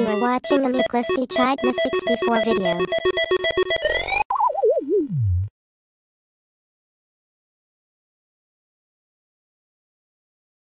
are watching the Nucleus P Chidna 64 video.